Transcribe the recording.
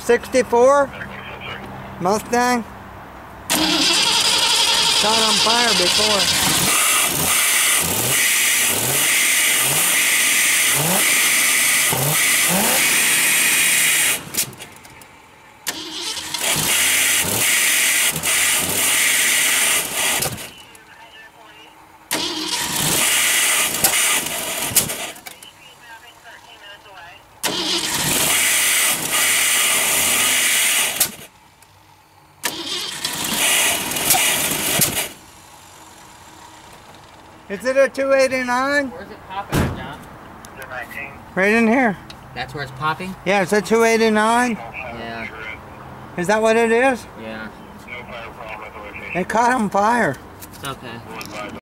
64 Mustang. Caught on fire before. Is it a 289? Where's it popping at, John? Right in here. That's where it's popping? Yeah, it's a 289. Yeah. Is that what it is? Yeah. It caught on fire. It's okay.